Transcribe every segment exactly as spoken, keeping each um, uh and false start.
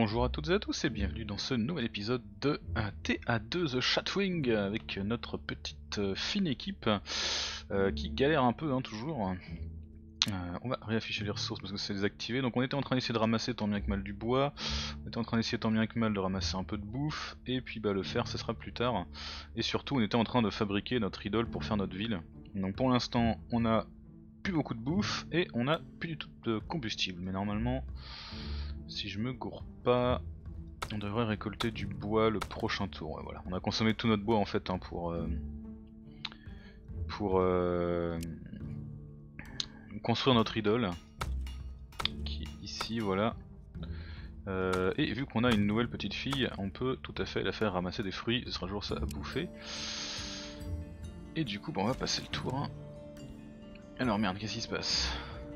Bonjour à toutes et à tous et bienvenue dans ce nouvel épisode de T A deux The Chatwing avec notre petite euh, fine équipe euh, qui galère un peu hein, toujours. Euh, on va réafficher les ressources parce que c'est désactivé. Donc on était en train d'essayer de ramasser tant bien que mal du bois, on était en train d'essayer tant bien que mal de ramasser un peu de bouffe, et puis bah le fer ce sera plus tard. Et surtout on était en train de fabriquer notre idole pour faire notre ville. Donc pour l'instant on a plus beaucoup de bouffe et on a plus du tout de combustible, mais normalement si je me gourre pas, on devrait récolter du bois le prochain tour. Ouais, voilà. On a consommé tout notre bois en fait hein, pour euh, pour euh, construire notre idole, qui est ici, voilà. Euh, et vu qu'on a une nouvelle petite fille, on peut tout à fait la faire ramasser des fruits. Ce sera toujours ça à bouffer. Et du coup, bah, on va passer le tour. Hein. Alors merde, qu'est-ce qui se passe?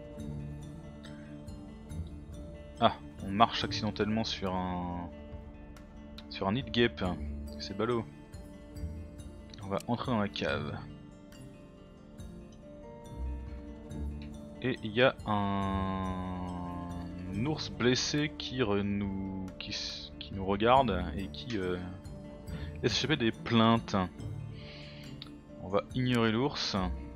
Ah, on marche accidentellement sur un sur un nid de guêpe. C'est ballot. On va entrer dans la cave. Et il y a un ours blessé qui, nous... qui... qui nous regarde et qui euh... laisse échapper des plaintes. On va ignorer l'ours.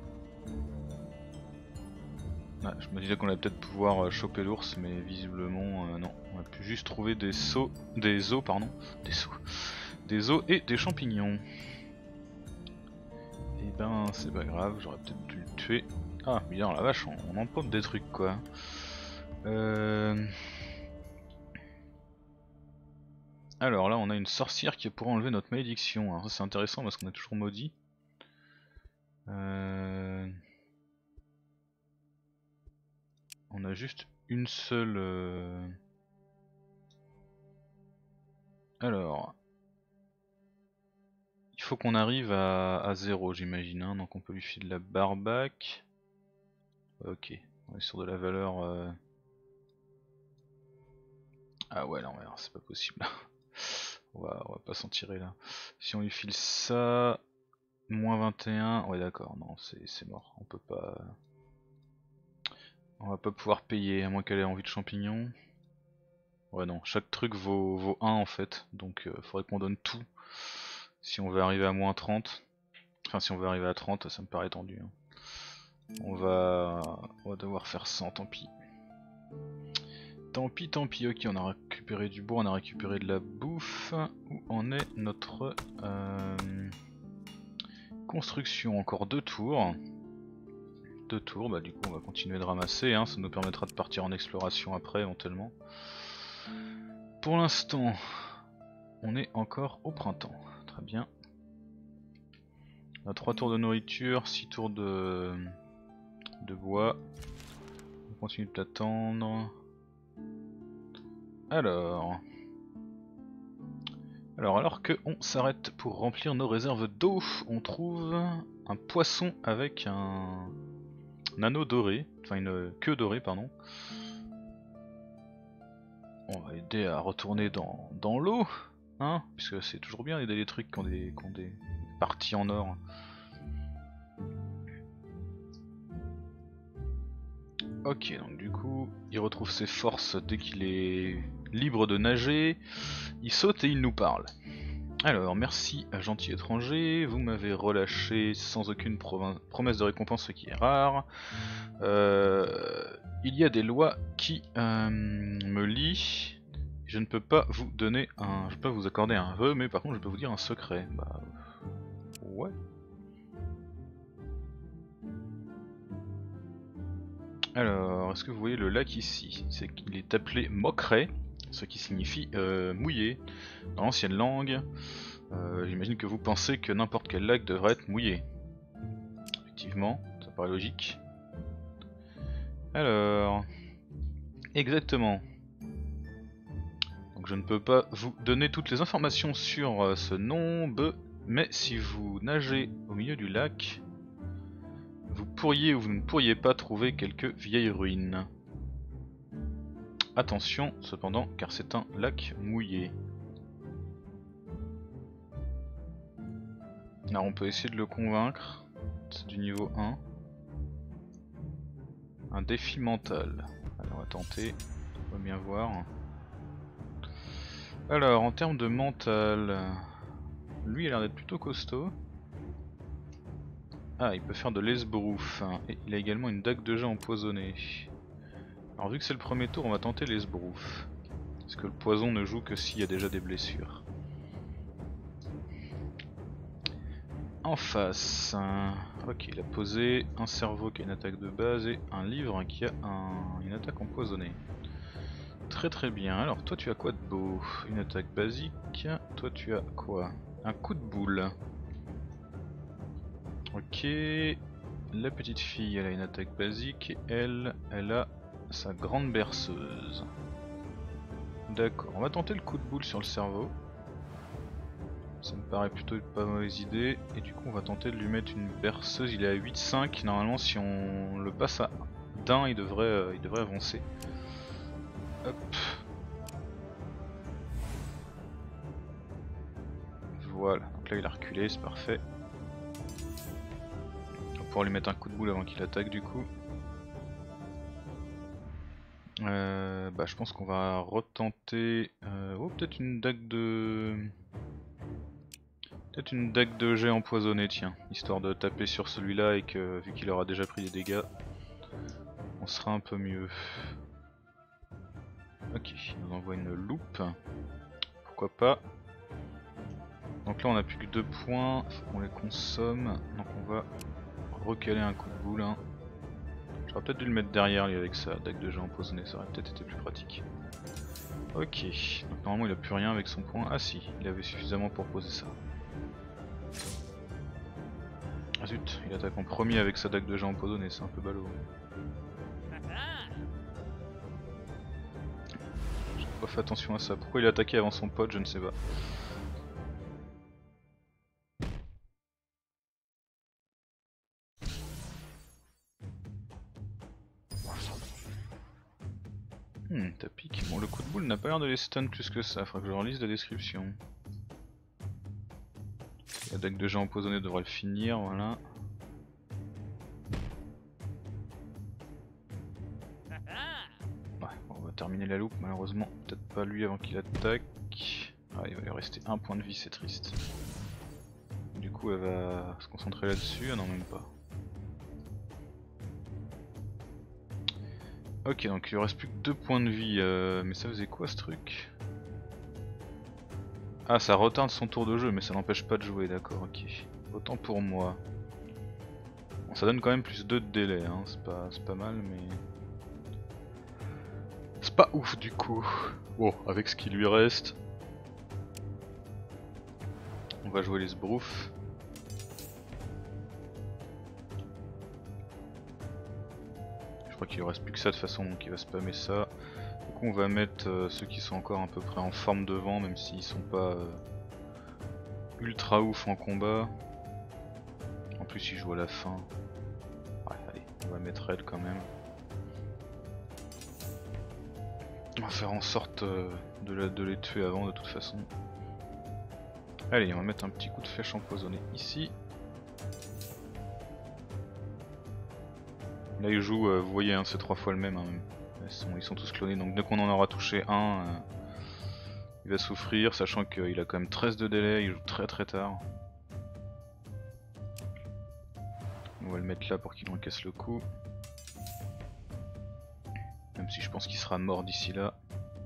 Ah, je me disais qu'on allait peut-être pouvoir choper l'ours, mais visiblement euh, non. On a pu juste trouver des seaux, des os, pardon, des seaux, des os et des champignons. Et ben c'est pas grave, j'aurais peut-être dû le tuer. Ah, mais la vache, on, on emporte des trucs quoi. Euh... Alors là, on a une sorcière qui pourra enlever notre malédiction. Alors ça c'est intéressant parce qu'on est toujours maudit. Euh... On a juste une seule... Euh... Alors... Il faut qu'on arrive à, à zéro j'imagine, hein. Donc on peut lui filer de la barbac. Ok, on est sur de la valeur... Euh... Ah ouais, non, ouais, c'est pas possible. on, va, on va pas s'en tirer là. Si on lui file ça... moins vingt et un, ouais d'accord, non c'est mort, on peut pas... On va pas pouvoir payer, à moins qu'elle ait envie de champignons. Ouais non, chaque truc vaut, vaut un en fait, donc euh, faudrait qu'on donne tout. Si on veut arriver à moins trente, enfin si on veut arriver à trente, ça me paraît tendu. Hein. On va... on va devoir faire cent, tant pis. Tant pis, tant pis, ok, on a récupéré du bois, on a récupéré de la bouffe. Où en est notre... Euh... construction? Encore deux tours. Deux tours, bah du coup on va continuer de ramasser, hein. Ça nous permettra de partir en exploration après éventuellement. Pour l'instant, on est encore au printemps, très bien. On a trois tours de nourriture, six tours de, de bois. On continue de l'attendre. Alors... Alors alors que on s'arrête pour remplir nos réserves d'eau, on trouve un poisson avec un... un anneau doré, enfin une queue dorée pardon. On va aider à retourner dans, dans l'eau, hein, puisque c'est toujours bien d'aider les trucs qui ont des, qui ont des parties en or. Ok, donc du coup, il retrouve ses forces dès qu'il est libre de nager, il saute et il nous parle. Alors, merci à gentil étranger, vous m'avez relâché sans aucune promesse de récompense, ce qui est rare. Euh, il y a des lois qui euh, me lient. Je ne peux pas vous donner un... Je peux pas vous accorder un vœu, mais par contre je peux vous dire un secret. Bah... Ouais. Alors, est-ce que vous voyez le lac ici? C'est qu'il est appelé Mokre, ce qui signifie euh, mouillé dans l'ancienne langue. Euh, J'imagine que vous pensez que n'importe quel lac devrait être mouillé. Effectivement, ça paraît logique. Alors... Exactement. Donc je ne peux pas vous donner toutes les informations sur euh, ce nombre, mais si vous nagez au milieu du lac, vous pourriez ou vous ne pourriez pas trouver quelques vieilles ruines. Attention cependant, car c'est un lac mouillé. Alors on peut essayer de le convaincre, c'est du niveau un. Un défi mental. Alors on va tenter, on va bien voir. Alors en termes de mental, lui il a l'air d'être plutôt costaud. Ah, il peut faire de l'esbrouf, hein, et il a également une dague de jet empoisonnée. Alors vu que c'est le premier tour, on va tenter l'esbrouf. Parce que le poison ne joue que s'il y a déjà des blessures. En face, hein. Ok, il a posé un cerveau qui a une attaque de base et un livre qui a un... une attaque empoisonnée. Très très bien, alors toi tu as quoi de beau? Une attaque basique, toi tu as quoi? Un coup de boule. Ok, la petite fille elle a une attaque basique et elle, elle a sa grande berceuse. D'accord, on va tenter le coup de boule sur le cerveau. Ça me paraît plutôt une pas mauvaise idée. Et du coup on va tenter de lui mettre une berceuse, il est à huit cinq. Normalement si on le passe à d'un il devrait, euh, il devrait avancer. Hop. Voilà, donc là il a reculé, c'est parfait. On va pouvoir lui mettre un coup de boule avant qu'il attaque du coup. Euh, bah je pense qu'on va retenter... Euh, oh peut-être une dague de... Peut-être une dague de jet empoisonnée, tiens, histoire de taper sur celui-là et que vu qu'il aura déjà pris des dégâts, on sera un peu mieux. Ok, il nous envoie une loupe, pourquoi pas. Donc là on a plus que deux points, faut qu'on les consomme, donc on va recaler un coup de boule. Hein. J'aurais peut-être dû le mettre derrière lui avec sa dague de jet empoisonnée, ça aurait peut-être été plus pratique. Ok, donc normalement il a plus rien avec son point, ah si, il avait suffisamment pour poser ça. Ah zut, il attaque en premier avec sa dague de jet empoisonnée, c'est un peu ballot. J'ai pas fait attention à ça, pourquoi il a attaqué avant son pote, je ne sais pas. Hmm, t'as piqué. Bon, le coup de boule n'a pas l'air de les stun plus que ça, faudra que je relise la description. La dague de jet empoisonné devrait le finir, voilà. Ouais, bon, on va terminer la loupe malheureusement, peut-être pas lui avant qu'il attaque. Ah, il va lui rester un point de vie, c'est triste. Du coup elle va se concentrer là-dessus, ah non même pas. Ok, donc il lui reste plus que deux points de vie, euh, mais ça faisait quoi ce truc? Ah, ça retarde son tour de jeu, mais ça n'empêche pas de jouer, d'accord, ok. Autant pour moi. Bon, ça donne quand même plus deux de délai, hein. C'est pas, c'est pas mal, mais... C'est pas ouf du coup. Bon, avec ce qui lui reste... On va jouer les sbroufs. Je crois qu'il lui reste plus que ça de toute façon, donc il va spammer ça. Du coup on va mettre euh, ceux qui sont encore à peu près en forme devant, même s'ils sont pas euh, ultra ouf en combat. En plus ils jouent à la fin. Ouais, allez, on va mettre elle quand même. On va faire en sorte euh, de, la, de les tuer avant de toute façon. Allez, on va mettre un petit coup de flèche empoisonnée ici. Là il joue, euh, vous voyez, hein, c'est trois fois le même. Hein, même. Ils, sont, ils sont tous clonés, donc dès qu'on en aura touché un, euh, il va souffrir, sachant qu'il a quand même treize de délai, il joue très très tard. On va le mettre là pour qu'il encaisse le coup. Même si je pense qu'il sera mort d'ici là.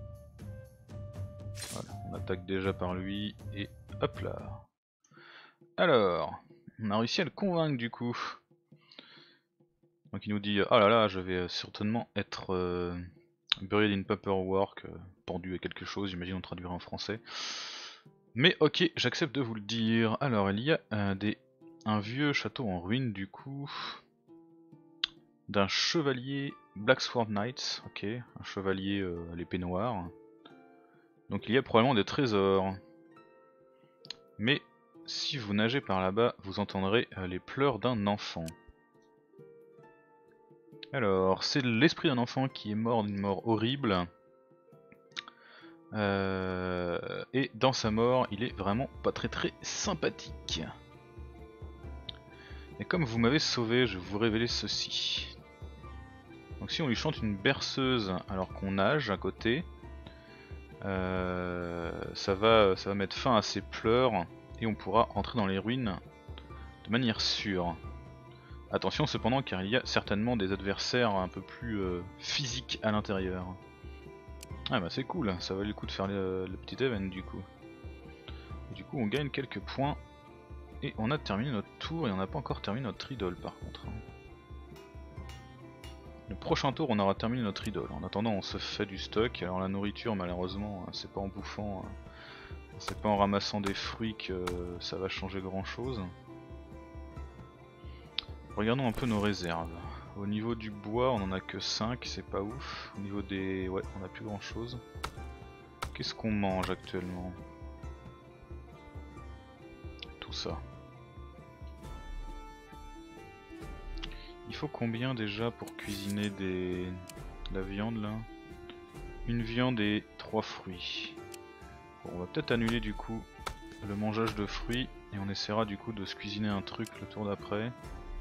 Voilà, on attaque déjà par lui et hop là. Alors, on a réussi à le convaincre du coup. Donc il nous dit, ah là là, je vais certainement être euh, buried in paperwork, euh, pendu à quelque chose, j'imagine on traduirait en français. Mais ok, j'accepte de vous le dire. Alors il y a euh, des, un vieux château en ruine du coup, d'un chevalier Blacksword Knights, ok, un chevalier euh, à l'épée noire. Donc il y a probablement des trésors. Mais si vous nagez par là-bas, vous entendrez euh, les pleurs d'un enfant. Alors, c'est l'esprit d'un enfant qui est mort d'une mort horrible. Euh, et dans sa mort, il est vraiment pas très très sympathique. Et comme vous m'avez sauvé, je vais vous révéler ceci. Donc si on lui chante une berceuse alors qu'on nage à côté, euh, ça, va, ça va mettre fin à ses pleurs et on pourra entrer dans les ruines de manière sûre. Attention cependant car il y a certainement des adversaires un peu plus euh, physiques à l'intérieur. Ah bah c'est cool, ça valait le coup de faire le, le petit event du coup. Et du coup on gagne quelques points et on a terminé notre tour et on n'a pas encore terminé notre idole par contre. Le prochain tour on aura terminé notre idole. En attendant on se fait du stock. Alors la nourriture malheureusement c'est pas en bouffant, c'est pas en ramassant des fruits que ça va changer grand chose. Regardons un peu nos réserves. Au niveau du bois on en a que cinq, c'est pas ouf. Au niveau des... ouais on a plus grand chose. Qu'est-ce qu'on mange actuellement? Tout ça. Il faut combien déjà pour cuisiner des... de la viande là? Une viande et trois fruits. Bon, on va peut-être annuler du coup le mangeage de fruits et on essaiera du coup de se cuisiner un truc le tour d'après.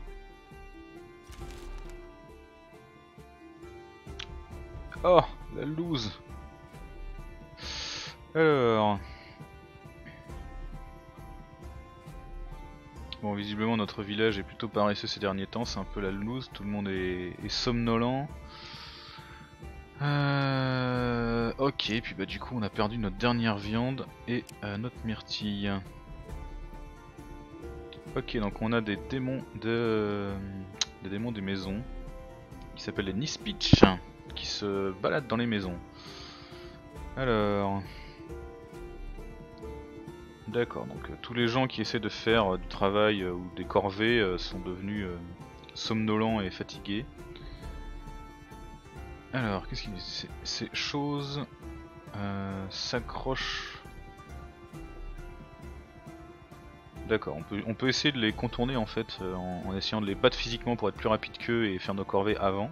Oh, la loose. Alors... Bon, visiblement notre village est plutôt paresseux ces derniers temps, c'est un peu la loose, tout le monde est, est somnolent. Euh... Ok, puis bah du coup on a perdu notre dernière viande et euh, notre myrtille. Ok, donc on a des démons de... des démons des maisons qui s'appellent les Nispitch, qui se baladent dans les maisons. Alors... D'accord, donc euh, tous les gens qui essaient de faire euh, du travail euh, ou des corvées euh, sont devenus euh, somnolents et fatigués. Alors, qu'est-ce qu'il dit? Ces, ces choses euh, s'accrochent. D'accord, on peut, on peut essayer de les contourner en fait euh, en, en essayant de les battre physiquement pour être plus rapide qu'eux et faire nos corvées avant.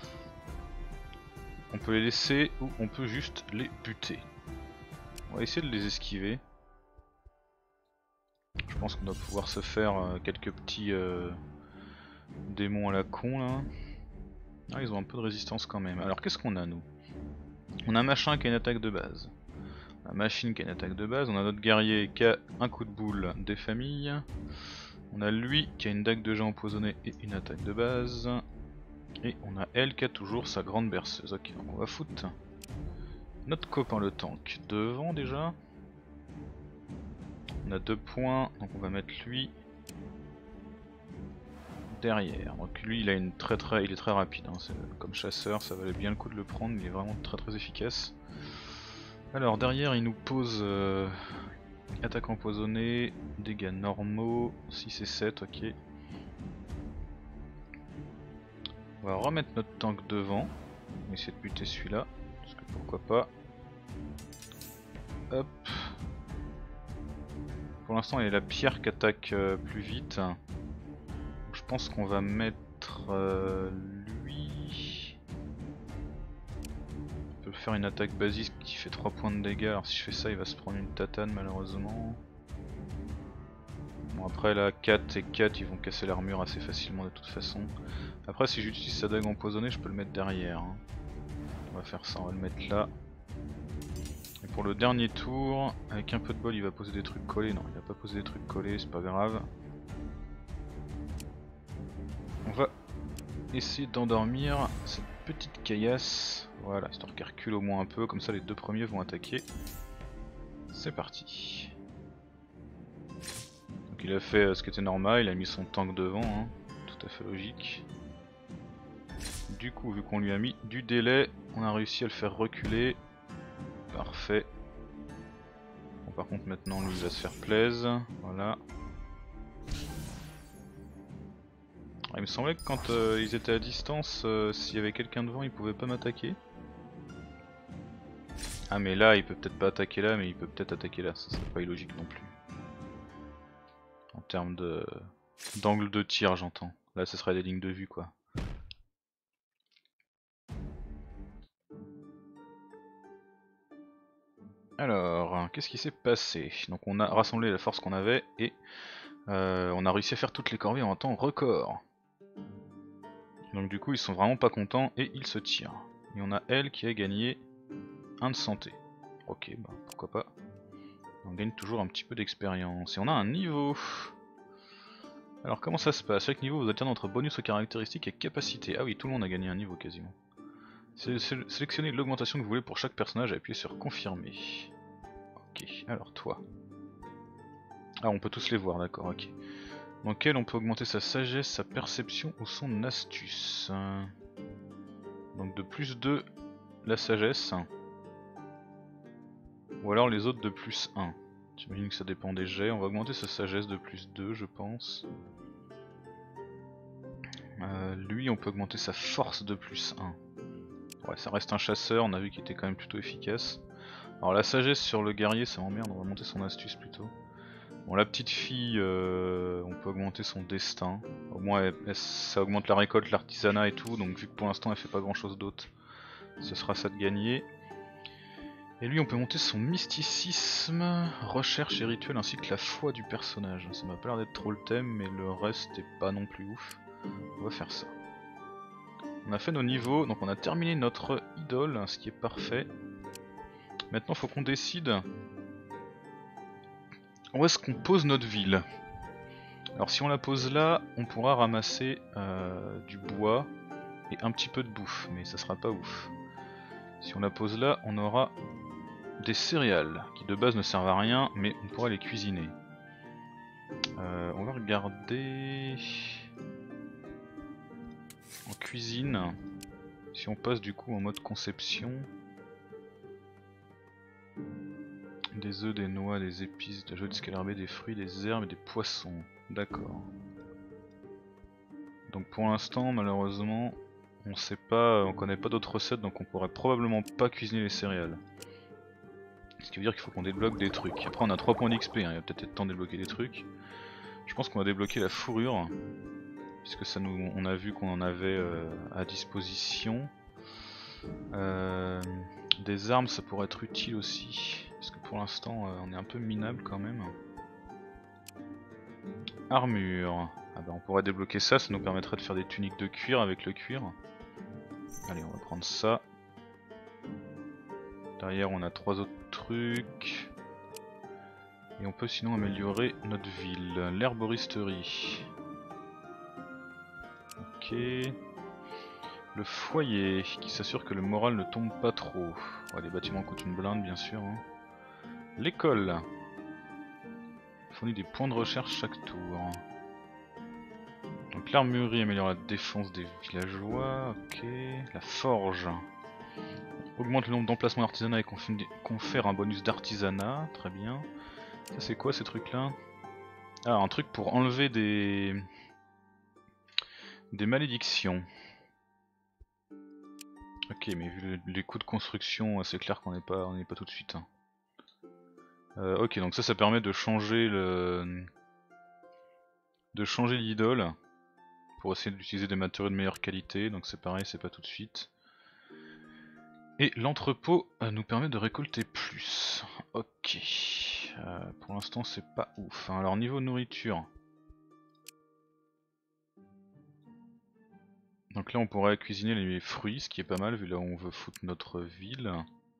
On peut les laisser ou on peut juste les buter. On va essayer de les esquiver. Je pense qu'on doit pouvoir se faire euh, quelques petits euh, démons à la con là. Ah, ils ont un peu de résistance quand même. Alors qu'est-ce qu'on a nous? On a un machin qui a une attaque de base. La machine qui a une attaque de base. On a notre guerrier qui a un coup de boule des familles. On a lui qui a une dague de jet empoisonnée et une attaque de base. Et on a elle qui a toujours sa grande berceuse. Ok, donc on va foutre notre copain le tank devant déjà. On a deux points, donc on va mettre lui derrière. Donc lui il a une très très, il est très rapide, hein. Comme chasseur ça valait bien le coup de le prendre, il est vraiment très très efficace. Alors derrière il nous pose euh, attaque empoisonnée, dégâts normaux, six et sept, ok. On va remettre notre tank devant, on va essayer de buter celui-là, parce que pourquoi pas. Hop. Pour l'instant il y a la pierre qui attaque euh, plus vite. Je pense qu'on va mettre euh, lui. On peut faire une attaque basique qui fait trois points de dégâts. Alors si je fais ça il va se prendre une tatane malheureusement. Bon après là quatre et quatre ils vont casser l'armure assez facilement de toute façon. Après si j'utilise sa dague empoisonnée je peux le mettre derrière, hein. On va faire ça, on va le mettre là. Et pour le dernier tour, avec un peu de bol il va poser des trucs collés. Non il va pas poser des trucs collés, c'est pas grave. On va essayer d'endormir cette petite caillasse. Voilà, histoire qu'elle recule au moins un peu, comme ça les deux premiers vont attaquer. C'est parti. Donc il a fait ce qui était normal, il a mis son tank devant, hein. Tout à fait logique. Du coup, vu qu'on lui a mis du délai, on a réussi à le faire reculer. Parfait. Bon, par contre maintenant lui il va se faire plaisir. Voilà. Il me semblait que quand euh, ils étaient à distance, euh, s'il y avait quelqu'un devant, ils pouvaient pas m'attaquer. Ah mais là, il peut peut-être pas attaquer là, mais il peut peut-être attaquer là, ça serait pas illogique non plus. En termes de d'angle de tir, j'entends. Là, ce serait des lignes de vue, quoi. Alors, qu'est-ce qui s'est passé? Donc on a rassemblé la force qu'on avait et euh, on a réussi à faire toutes les corvées en temps record. Donc du coup, ils sont vraiment pas contents et ils se tirent. Et on a elle qui a gagné un de santé. Ok, bah pourquoi pas. On gagne toujours un petit peu d'expérience. Et on a un niveau. Alors comment ça se passe? Chaque niveau vous alternez entre bonus aux caractéristiques et capacités. Ah oui, tout le monde a gagné un niveau quasiment. Sélectionnez l'augmentation que vous voulez pour chaque personnage et appuyez sur confirmer. Ok, alors toi. Ah, on peut tous les voir, d'accord, ok. Dans quel on peut augmenter sa sagesse, sa perception ou son astuce. Donc de plus deux la sagesse. Ou alors les autres de plus un. J'imagine que ça dépend des jets. On va augmenter sa sagesse de plus deux, je pense. Euh, lui, on peut augmenter sa force de plus un. Ouais, ça reste un chasseur, on a vu qu'il était quand même plutôt efficace. Alors la sagesse sur le guerrier, ça m'emmerde, on va monter son astuce plutôt. Bon, la petite fille, euh, on peut augmenter son destin. Au moins, elle, elle, ça augmente la récolte, l'artisanat et tout, donc vu que pour l'instant elle fait pas grand chose d'autre, ce sera ça de gagner. Et lui, on peut monter son mysticisme, recherche et rituel, ainsi que la foi du personnage. Ça m'a pas l'air d'être trop le thème, mais le reste est pas non plus ouf. On va faire ça. On a fait nos niveaux, donc on a terminé notre idole, ce qui est parfait. Maintenant, faut qu'on décide où est-ce qu'on pose notre ville. Alors si on la pose là, on pourra ramasser euh, du bois et un petit peu de bouffe, mais ça sera pas ouf. Si on la pose là, on aura des céréales, qui de base ne servent à rien, mais on pourra les cuisiner. Euh, on va regarder... En cuisine, si on passe du coup en mode conception... Des œufs, des noix, des épices, de la joie d'escalarbée, des fruits, des herbes et des poissons. D'accord. Donc pour l'instant, malheureusement, on sait pas, on connaît pas d'autres recettes, donc on pourrait probablement pas cuisiner les céréales. Ce qui veut dire qu'il faut qu'on débloque des trucs. Après on a trois points d'X P, hein, il va peut-être être temps de débloquer des trucs. Je pense qu'on va débloquer la fourrure, puisque ça nous, on a vu qu'on en avait euh, à disposition. Euh, des armes, ça pourrait être utile aussi, parce que pour l'instant, euh, on est un peu minable quand même. Armure. Ah bah on pourrait débloquer ça, ça nous permettrait de faire des tuniques de cuir avec le cuir. Allez, on va prendre ça. Derrière on a trois autres trucs. Et on peut sinon améliorer notre ville. L'herboristerie. Ok. Le foyer, qui s'assure que le moral ne tombe pas trop. Ouais, les bâtiments coûtent une blinde bien sûr. Hein. L'école. Fournit des points de recherche chaque tour. Donc l'armurerie améliore la défense des villageois, ok. La forge augmente le nombre d'emplacements d'artisanat et confère un bonus d'artisanat, très bien. Ça c'est quoi ces trucs là? Ah, un truc pour enlever des... des malédictions. Ok, mais vu les coûts de construction, c'est clair qu'on n'est pas, on n'est pas tout de suite. Hein. Euh, ok, donc ça, ça permet de changer le... de changer l'idole. Pour essayer d'utiliser des matériaux de meilleure qualité, donc c'est pareil, c'est pas tout de suite. Et l'entrepôt euh, nous permet de récolter plus. Ok. Euh, pour l'instant c'est pas ouf. Hein. Alors niveau nourriture. Donc là on pourrait cuisiner les fruits, ce qui est pas mal vu là où on veut foutre notre ville.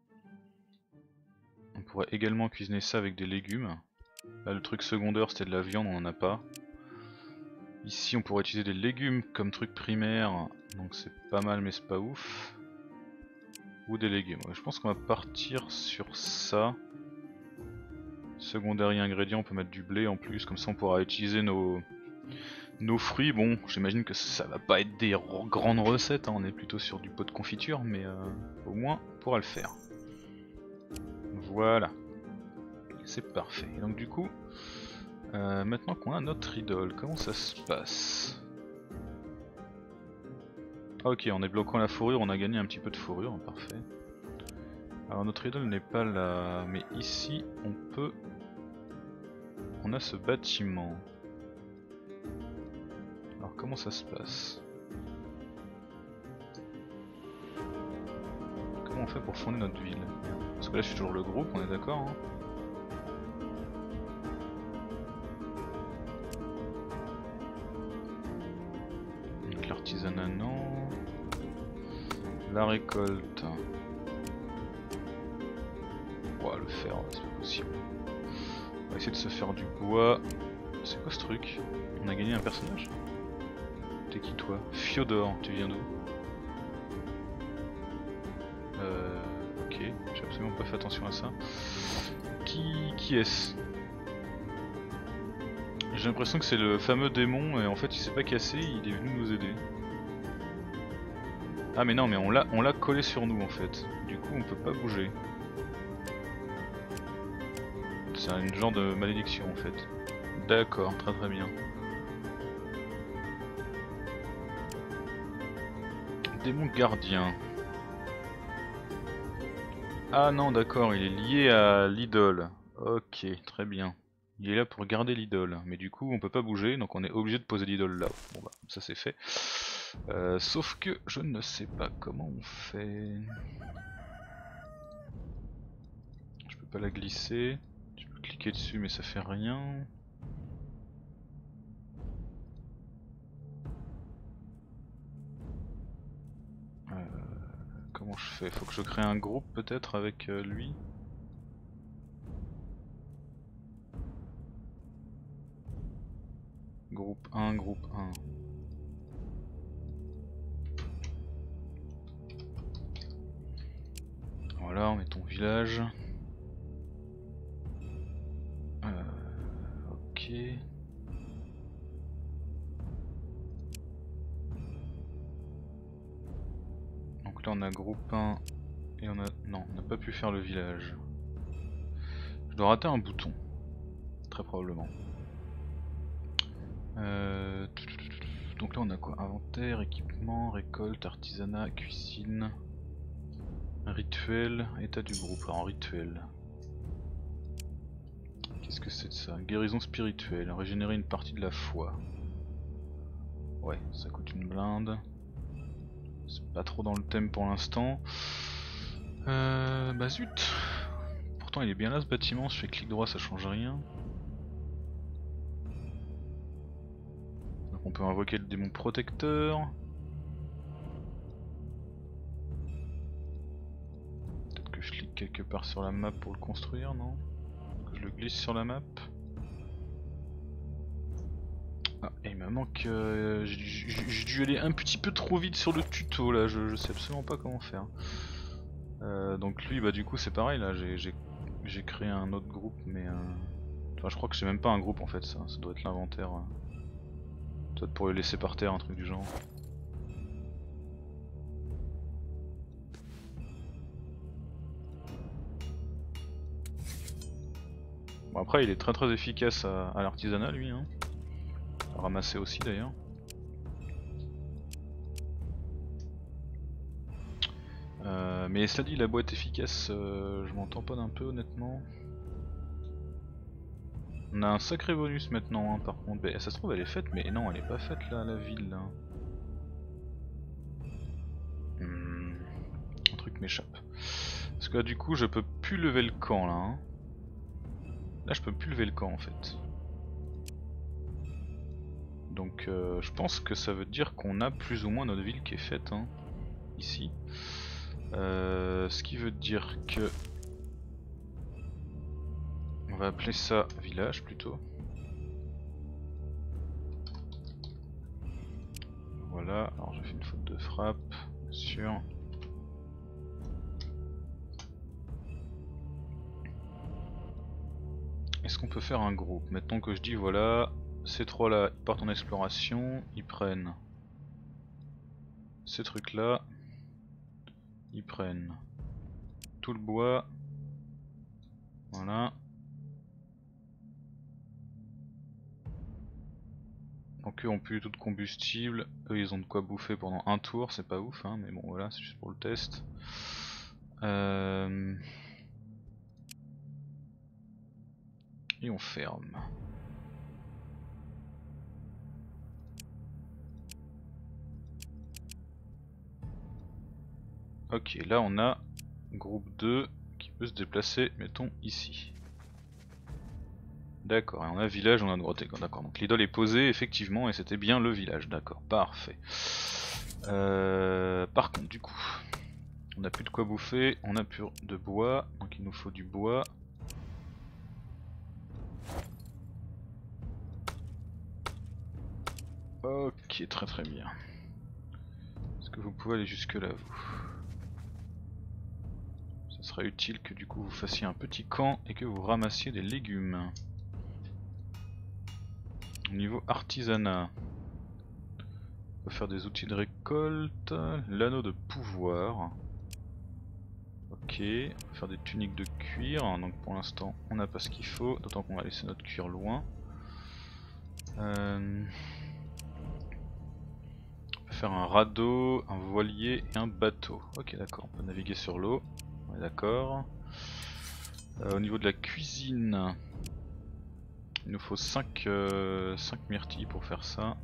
On pourrait également cuisiner ça avec des légumes. Là le truc secondaire c'était de la viande, on en a pas. Ici on pourrait utiliser des légumes comme truc primaire, donc c'est pas mal mais c'est pas ouf. Ou des légumes, ouais, je pense qu'on va partir sur ça. Secondaire et ingrédients, on peut mettre du blé en plus, comme ça on pourra utiliser nos, nos fruits. Bon, j'imagine que ça va pas être des grandes recettes, hein, on est plutôt sur du pot de confiture, mais euh, au moins on pourra le faire. Voilà, c'est parfait. Et donc du coup, euh, maintenant qu'on a notre idole, comment ça se passe? Ah, ok, en débloquant la fourrure, on a gagné un petit peu de fourrure, parfait. Alors notre idole n'est pas là, mais ici on peut... On a ce bâtiment. Alors comment ça se passe? Comment on fait pour fonder notre ville? Parce que là je suis toujours le groupe, on est d'accord hein? Donc l'artisanat non. La récolte. Ouais, faire, c'est pas possible. On va essayer de se faire du bois. C'est quoi ce truc? On a gagné un personnage? T'es qui toi? Fyodor, tu viens d'où? Euh... Ok, j'ai absolument pas fait attention à ça. Qui, qui est-ce? J'ai l'impression que c'est le fameux démon et en fait il s'est pas cassé, il est venu nous aider. Ah mais non, mais on l'a on l'a collé sur nous en fait. Du coup on peut pas bouger. C'est un genre de malédiction en fait. D'accord, très très bien. Démon gardien. Ah non d'accord, il est lié à l'idole. Ok, très bien. Il est là pour garder l'idole, mais du coup on peut pas bouger, donc on est obligé de poser l'idole là. Bon bah ça c'est fait. Euh, sauf que je ne sais pas comment on fait. Je peux pas la glisser. Je peux cliquer dessus mais ça fait rien. Euh, comment je fais? Faut que je crée un groupe peut-être avec euh, lui. Groupe un, groupe un. Voilà, on met ton village. Euh, ok. Donc là on a groupe un et on a... Non, on n'a pas pu faire le village. Je dois rater un bouton. Très probablement. Euh... Donc là on a quoi? Inventaire, équipement, récolte, artisanat, cuisine, rituel, état du groupe. Alors rituel. Qu'est-ce que c'est de ça? Guérison spirituelle, régénérer une partie de la foi. Ouais, ça coûte une blinde. C'est pas trop dans le thème pour l'instant. Euh... Bah zut. Pourtant il est bien là ce bâtiment, si je fais clic droit ça change rien. On peut invoquer le démon protecteur. Peut-être que je clique quelque part sur la map pour le construire, non? Que je le glisse sur la map. Ah, et il me manque... Euh, j'ai dû aller un petit peu trop vite sur le tuto là, je, je sais absolument pas comment faire. Euh, donc lui, bah du coup c'est pareil là, j'ai créé un autre groupe mais... Euh... Enfin je crois que c'est même pas un groupe en fait ça, ça doit être l'inventaire. Euh... Peut-être pour le laisser par terre, un truc du genre. Bon après il est très très efficace à, à l'artisanat lui, hein. À ramasser aussi d'ailleurs. Euh, mais cela dit la boîte efficace, euh, je m'entends pas d'un peu honnêtement. On a un sacré bonus maintenant hein, par contre. Mais, ça se trouve elle est faite mais non elle est pas faite là la ville là. Hmm, un truc m'échappe. Parce que là du coup je peux plus lever le camp là. Hein. Là je peux plus lever le camp en fait. Donc euh, je pense que ça veut dire qu'on a plus ou moins notre ville qui est faite hein, ici. Euh, ce qui veut dire que... On va appeler ça village plutôt. Voilà, alors j'ai fait une faute de frappe, bien sûr. Est-ce qu'on peut faire un groupe? Maintenant que je dis voilà, ces trois là ils partent en exploration, ils prennent ces trucs là, ils prennent tout le bois, voilà. Donc eux ont plus du tout de combustible, eux ils ont de quoi bouffer pendant un tour, c'est pas ouf hein, mais bon voilà, c'est juste pour le test. Euh... Et on ferme. Ok, là on a groupe deux qui peut se déplacer, mettons ici. D'accord, et on a village, on a droite, d'accord. Donc l'idole est posée effectivement et c'était bien le village, d'accord, parfait. Euh, par contre du coup, on n'a plus de quoi bouffer, on n'a plus de bois, donc il nous faut du bois. Ok, très très bien. Est-ce que vous pouvez aller jusque là, vous? Ça serait utile que du coup vous fassiez un petit camp et que vous ramassiez des légumes. Au niveau artisanat, on peut faire des outils de récolte, l'anneau de pouvoir. Ok, on va faire des tuniques de cuir, donc pour l'instant on n'a pas ce qu'il faut, d'autant qu'on va laisser notre cuir loin. Euh... On peut faire un radeau, un voilier et un bateau. Ok d'accord, on peut naviguer sur l'eau, on est d'accord. Euh, au niveau de la cuisine, il nous faut cinq, euh, cinq myrtilles pour faire ça.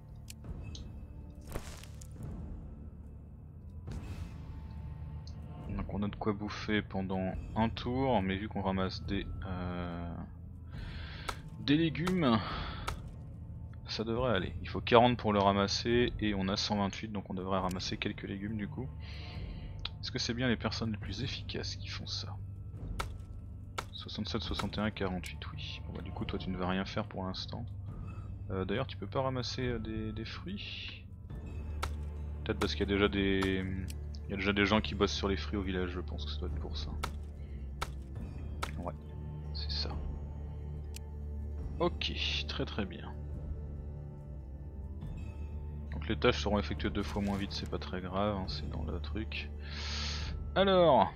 Donc on a de quoi bouffer pendant un tour, mais vu qu'on ramasse des, euh, des légumes, ça devrait aller. Il faut quarante pour le ramasser et on a cent vingt-huit, donc on devrait ramasser quelques légumes du coup. Est-ce que c'est bien les personnes les plus efficaces qui font ça? soixante-sept, soixante et un, quarante-huit, oui. Bon bah du coup toi tu ne vas rien faire pour l'instant. Euh, D'ailleurs tu peux pas ramasser euh, des, des fruits? Peut-être parce qu'il y a déjà des... Il y a déjà des gens qui bossent sur les fruits au village, je pense que ça doit être pour ça. Ouais, c'est ça. Ok, très très bien. Donc les tâches seront effectuées deux fois moins vite, c'est pas très grave, hein, c'est dans le truc. Alors,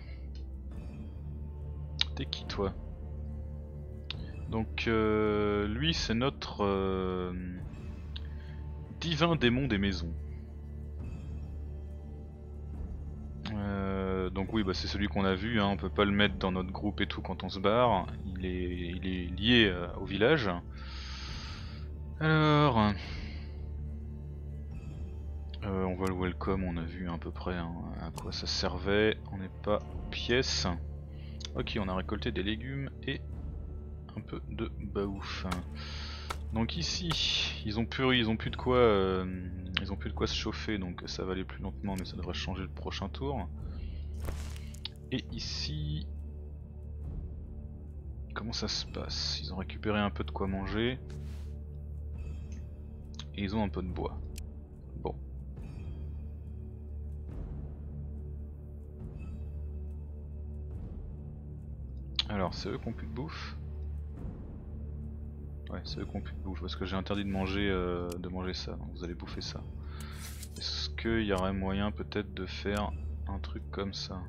t'es qui toi? Donc euh, lui c'est notre euh, divin démon des maisons. Euh, donc oui bah c'est celui qu'on a vu, hein, on peut pas le mettre dans notre groupe et tout quand on se barre, il est, il est lié euh, au village. Alors, euh, on va le welcome, on a vu à peu près hein, à quoi ça servait, on n'est pas aux pièces. Ok, on a récolté des légumes et un peu de baouf. Donc ici, ils ont plus, ils ont plus de quoi, euh, ils ont plus de quoi se chauffer, donc ça va aller plus lentement, mais ça devrait changer le prochain tour. Et ici, comment ça se passe? Ils ont récupéré un peu de quoi manger et ils ont un peu de bois. Bon. Alors, c'est eux qui ont plus de bouffe. Ouais, c'est eux qui ont plus de bouffe parce que j'ai interdit de manger, euh, de manger ça, donc vous allez bouffer ça. Est-ce qu'il y aurait moyen peut-être de faire un truc comme ça?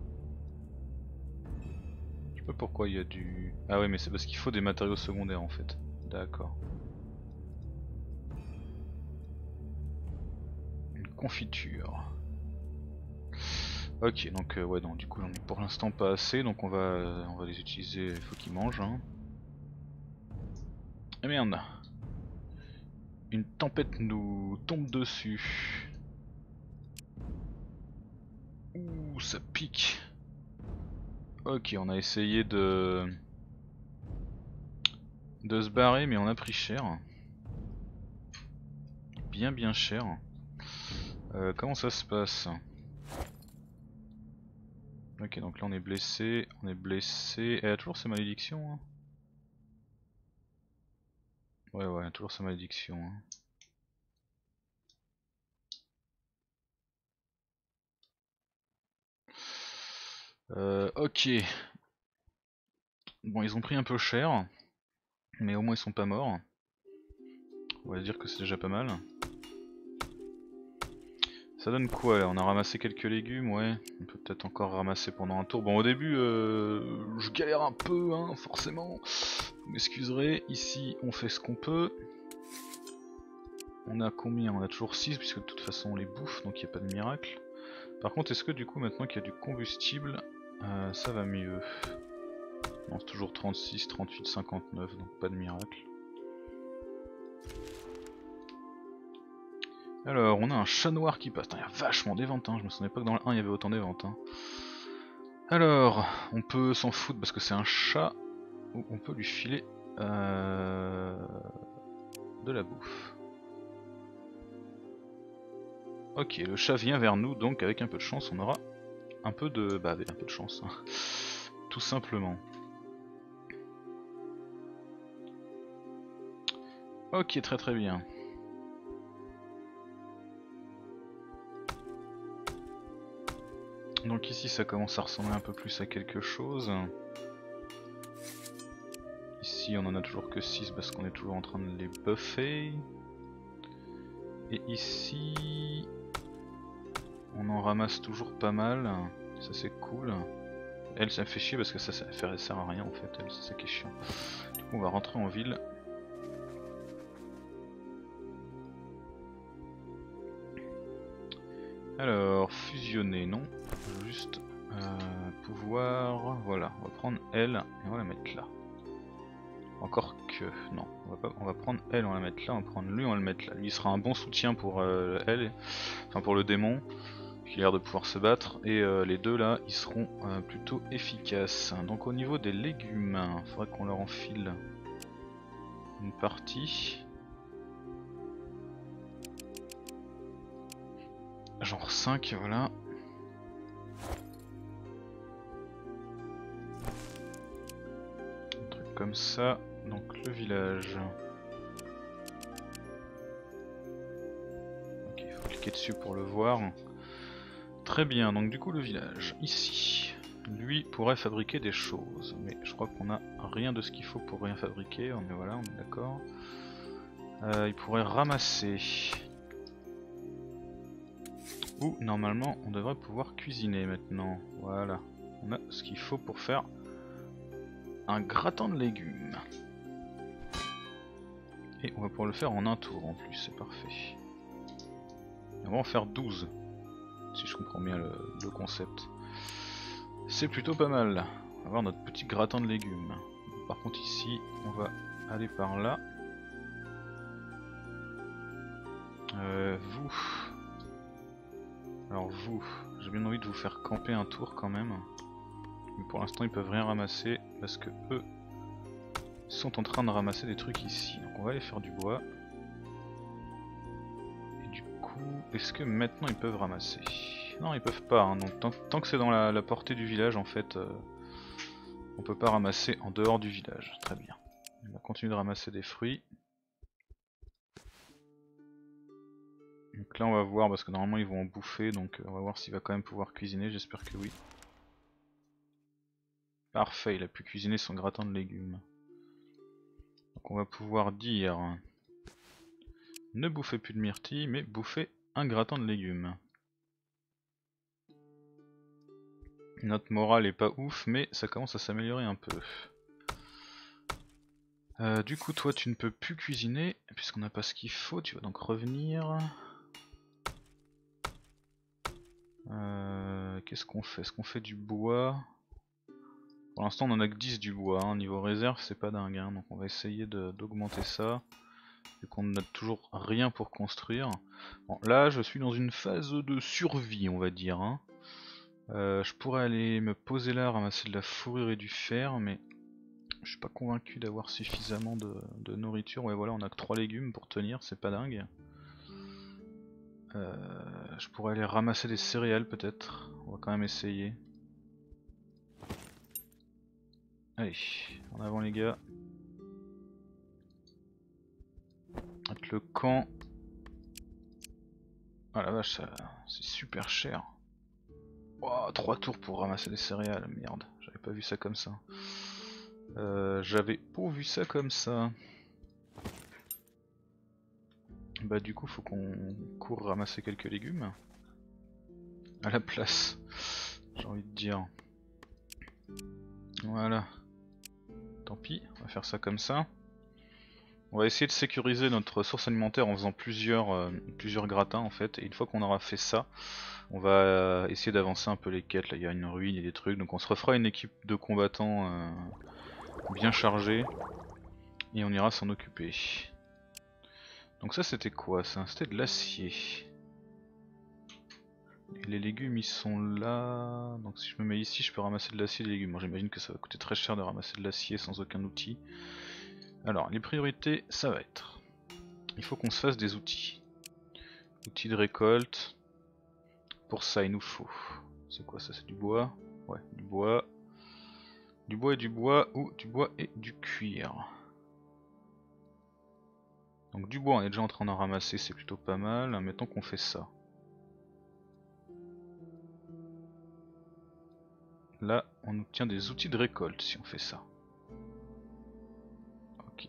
Je sais pas pourquoi il y a du... Ah ouais mais c'est parce qu'il faut des matériaux secondaires en fait. D'accord. Une confiture. Ok donc euh, ouais non du coup j'en ai pour l'instant pas assez donc on va euh, on va les utiliser, il faut qu'ils mangent hein. Et merde. Une tempête nous tombe dessus. Ouh ça pique. Ok on a essayé de de se barrer mais on a pris cher. Bien bien cher. Euh, comment ça se passe? Ok donc là on est blessé, on est blessé. Elle a toujours ses malédictions hein. Ouais ouais toujours sa malédiction hein. Euh, ok. Bon ils ont pris un peu cher. Mais au moins ils sont pas morts. On va dire que c'est déjà pas mal. Ça donne quoi là? On a ramassé quelques légumes, ouais. On peut peut-être encore ramasser pendant un tour. Bon au début euh, je galère un peu hein, forcément. Vous m'excuserez, ici on fait ce qu'on peut. On a combien? On a toujours six puisque de toute façon on les bouffe donc il n'y a pas de miracle. Par contre est-ce que du coup maintenant qu'il y a du combustible euh, ça va mieux? Non c'est toujours trente-six, trente-huit, cinquante-neuf donc pas de miracle. Alors on a un chat noir qui passe, il y a vachement d'éventes, hein. Je me souvenais pas que dans le un il y avait autant d'éventes. Hein. Alors on peut s'en foutre parce que c'est un chat, ou on peut lui filer euh, de la bouffe. Ok le chat vient vers nous donc avec un peu de chance on aura un peu de... bah avec un peu de chance, hein. Tout simplement. Ok très très bien. Donc ici ça commence à ressembler un peu plus à quelque chose. Ici on en a toujours que six parce qu'on est toujours en train de les buffer. Et ici on en ramasse toujours pas mal, ça c'est cool. Elle, ça me fait chier parce que ça, ça sert à rien en fait, elle, c'est ça qui est chiant. Du coup on va rentrer en ville. Alors, fusionner, non. Juste euh, pouvoir... Voilà, on va prendre elle et on va la mettre là. Encore que... Non, on va, pas, on va prendre elle, on va la mettre là, on va prendre lui, on va le mettre là. Lui il sera un bon soutien pour euh, elle, enfin pour le démon, qui a l'air de pouvoir se battre. Et euh, les deux là, ils seront euh, plutôt efficaces. Donc au niveau des légumes, il faudrait qu'on leur enfile une partie. Genre cinq, voilà. Un truc comme ça. Donc le village. Ok, il faut cliquer dessus pour le voir. Très bien, donc du coup le village, ici. Lui pourrait fabriquer des choses, mais je crois qu'on a rien de ce qu'il faut pour rien fabriquer, on est voilà, on est d'accord. Euh, il pourrait ramasser. Ou normalement on devrait pouvoir cuisiner maintenant. Voilà, on a ce qu'il faut pour faire un gratin de légumes. Et on va pouvoir le faire en un tour en plus, c'est parfait. Et on va en faire douze, si je comprends bien le, le concept. C'est plutôt pas mal. On va avoir notre petit gratin de légumes. Par contre ici, on va aller par là. Euh, vous... Alors vous, j'ai bien envie de vous faire camper un tour quand même. Mais pour l'instant ils peuvent rien ramasser parce que eux sont en train de ramasser des trucs ici. Donc on va aller faire du bois. Et du coup, est-ce que maintenant ils peuvent ramasser? Non, ils peuvent pas, hein. Donc tant, tant que c'est dans la, la portée du village en fait, euh, on peut pas ramasser en dehors du village. Très bien. On va continuer de ramasser des fruits. Donc là on va voir parce que normalement ils vont en bouffer, donc on va voir s'il va quand même pouvoir cuisiner, j'espère que oui. Parfait, il a pu cuisiner son gratin de légumes. Donc on va pouvoir dire ne bouffez plus de myrtilles mais bouffez un gratin de légumes. Notre morale est pas ouf mais ça commence à s'améliorer un peu. Euh, du coup toi tu ne peux plus cuisiner puisqu'on n'a pas ce qu'il faut, tu vas donc revenir. Euh, Qu'est-ce qu'on fait? Est-ce qu'on fait du bois? Pour l'instant on en a que dix du bois, hein. Niveau réserve c'est pas dingue, hein. Donc on va essayer d'augmenter ça, vu qu'on n'a toujours rien pour construire. Bon, là je suis dans une phase de survie on va dire, hein. euh, Je pourrais aller me poser là, ramasser de la fourrure et du fer, mais je suis pas convaincu d'avoir suffisamment de, de nourriture. Ouais voilà, on a que trois légumes pour tenir, c'est pas dingue. Euh, je pourrais aller ramasser des céréales peut-être, on va quand même essayer. Allez, en avant les gars. Avec le camp. Ah la vache, c'est super cher. Oh, trois tours pour ramasser des céréales, merde, j'avais pas vu ça comme ça. Euh, j'avais pas vu ça comme ça. Bah du coup faut qu'on court ramasser quelques légumes. À la place, j'ai envie de dire. Voilà. Tant pis, on va faire ça comme ça. On va essayer de sécuriser notre source alimentaire en faisant plusieurs, euh, plusieurs gratins en fait. Et une fois qu'on aura fait ça, on va euh, essayer d'avancer un peu les quêtes. Là il y a une ruine, il y a des trucs. Donc on se refera une équipe de combattants euh, bien chargée. Et on ira s'en occuper. Donc ça c'était quoi ça? C'était de l'acier. Et les légumes ils sont là. Donc si je me mets ici je peux ramasser de l'acier et des légumes. Bon, j'imagine que ça va coûter très cher de ramasser de l'acier sans aucun outil. Alors les priorités ça va être, il faut qu'on se fasse des outils. Outils de récolte. Pour ça il nous faut, c'est quoi ça? C'est du bois? Ouais, du bois. Du bois et du bois, ou du bois et du cuir. Donc du bois on est déjà en train d'en ramasser, c'est plutôt pas mal. Mettons qu'on fait ça. là on obtient des outils de récolte si on fait ça. Ok.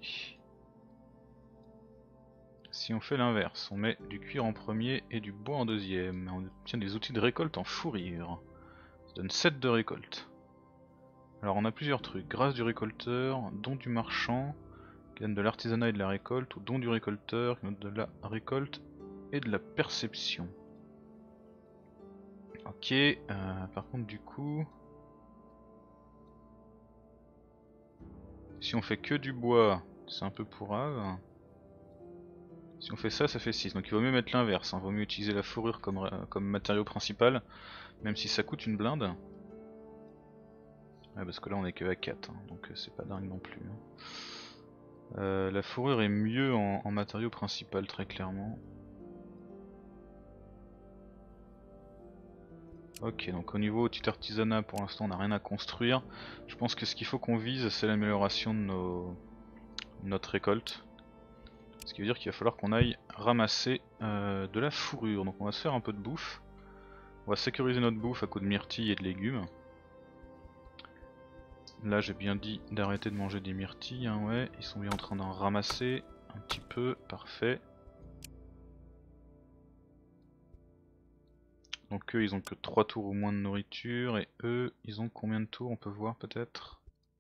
Si on fait l'inverse, on met du cuir en premier et du bois en deuxième, on obtient des outils de récolte en fourrure. Ça donne sept de récolte. Alors on a plusieurs trucs, grâce du récolteur, don du marchand, qui donne de l'artisanat et de la récolte, ou don du récolteur, qui donne de la récolte et de la perception. Ok, euh, par contre du coup... Si on fait que du bois, c'est un peu pourrave. Si on fait ça, ça fait six, donc il vaut mieux mettre l'inverse, hein. Vaut mieux utiliser la fourrure comme, euh, comme matériau principal, même si ça coûte une blinde. Ouais, parce que là on est que à quatre, hein, donc c'est pas dingue non plus. Hein. Euh, la fourrure est mieux en, en matériau principal, très clairement. Ok, donc au niveau outil artisanat, pour l'instant on n'a rien à construire. Je pense que ce qu'il faut qu'on vise, c'est l'amélioration de nos... notre récolte. Ce qui veut dire qu'il va falloir qu'on aille ramasser euh, de la fourrure. Donc on va se faire un peu de bouffe. On va sécuriser notre bouffe à coup de myrtilles et de légumes. Là j'ai bien dit d'arrêter de manger des myrtilles, hein, ouais. Ils sont bien en train d'en ramasser un petit peu, parfait. Donc eux ils ont que trois tours ou moins de nourriture, et eux ils ont combien de tours, on peut voir peut-être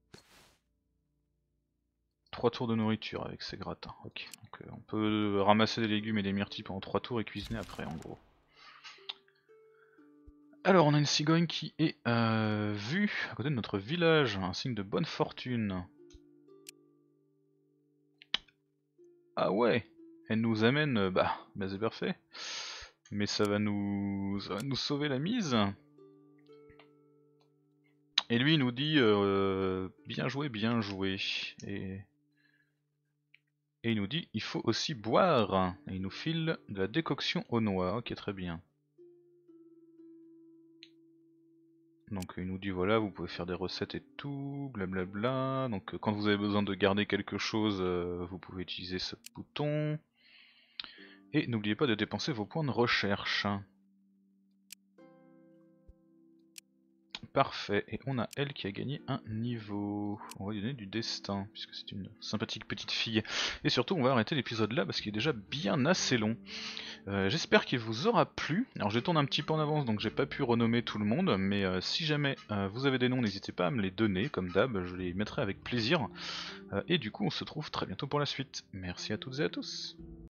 trois tours de nourriture avec ces gratins, ok. Donc euh, on peut ramasser des légumes et des myrtilles pendant trois tours et cuisiner après en gros. Alors on a une cigogne qui est euh, vue à côté de notre village, un signe de bonne fortune. Ah ouais, elle nous amène, euh, bah, bah c'est parfait. Mais ça va nous, ça va nous sauver la mise. Et lui il nous dit euh, bien joué, bien joué. Et... Et il nous dit il faut aussi boire. Et il nous file de la décoction aux noix, ok très bien. Donc il nous dit voilà, vous pouvez faire des recettes et tout, blablabla. Donc quand vous avez besoin de garder quelque chose, euh, vous pouvez utiliser ce bouton. Et n'oubliez pas de dépenser vos points de recherche. Parfait, et on a elle qui a gagné un niveau. On va lui donner du destin, puisque c'est une sympathique petite fille. Et surtout on va arrêter l'épisode là, parce qu'il est déjà bien assez long. Euh, J'espère qu'il vous aura plu. Alors je tourne un petit peu en avance, donc j'ai pas pu renommer tout le monde, mais euh, si jamais euh, vous avez des noms, n'hésitez pas à me les donner, comme d'hab, je les mettrai avec plaisir. Euh, et du coup on se retrouve très bientôt pour la suite. Merci à toutes et à tous.